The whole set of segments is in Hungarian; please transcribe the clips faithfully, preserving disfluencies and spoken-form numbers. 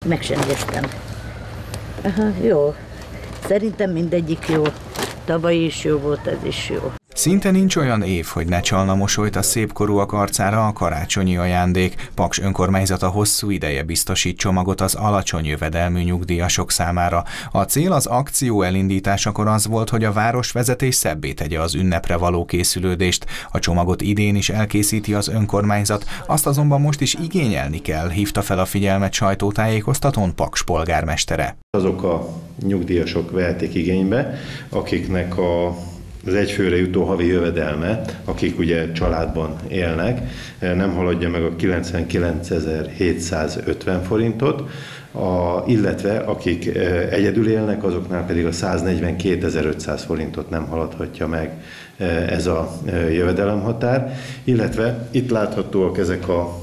Meg sem néztem. Aha, jó. Szerintem mindegyik jó. Tavaly is jó volt, ez is jó. Szinte nincs olyan év, hogy ne csalna mosolyt a szépkorúak arcára a karácsonyi ajándék. Paks önkormányzata hosszú ideje biztosít csomagot az alacsony jövedelmű nyugdíjasok számára. A cél az akció elindításakor az volt, hogy a városvezetés szebbé tegye az ünnepre való készülődést. A csomagot idén is elkészíti az önkormányzat, azt azonban most is igényelni kell, hívta fel a figyelmet sajtótájékoztatón Paks polgármestere. Azok a nyugdíjasok vehetik igénybe, akiknek a az egyfőre jutó havi jövedelme, akik ugye családban élnek, nem haladja meg a kilencvenkilencezer-hétszázötven forintot, a, illetve akik egyedül élnek, azoknál pedig a száznegyvenkétezer-ötszáz forintot nem haladhatja meg ez a jövedelemhatár, illetve itt láthatóak ezek a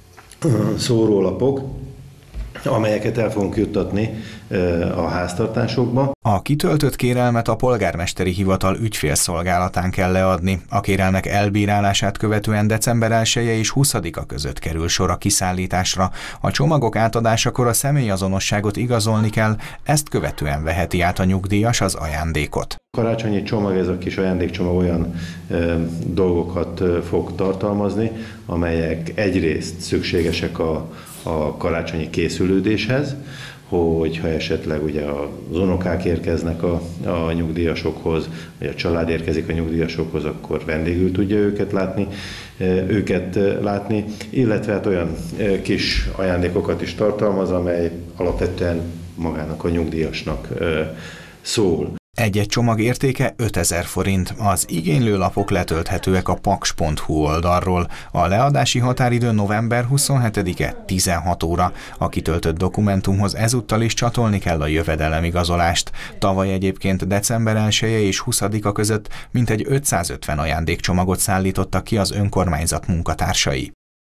szórólapok, amelyeket el fogunk juttatni a háztartásokba. A kitöltött kérelmet a polgármesteri hivatal ügyfélszolgálatán kell leadni. A kérelmek elbírálását követően december elseje és huszadika között kerül sor a kiszállításra. A csomagok átadásakor a személyazonosságot igazolni kell, ezt követően veheti át a nyugdíjas az ajándékot. A karácsonyi csomag, ez a kis ajándékcsomag olyan e, dolgokat e, fog tartalmazni, amelyek egyrészt szükségesek a, a karácsonyi készülődéshez, hogyha esetleg ugye az unokák érkeznek a, a nyugdíjasokhoz, vagy a család érkezik a nyugdíjasokhoz, akkor vendégül tudja őket látni, őket látni, illetve hát olyan kis ajándékokat is tartalmaz, amely alapvetően magának a nyugdíjasnak szól. Egy-egy csomag értéke ötezer forint. Az igénylő lapok letölthetőek a paks pont hu oldalról. A leadási határidő november huszonhetedike tizenhat óra. A kitöltött dokumentumhoz ezúttal is csatolni kell a jövedelemigazolást. Tavaly egyébként december elseje és huszadika között mintegy ötszázötven ajándékcsomagot szállítottak ki az önkormányzat munkatársai.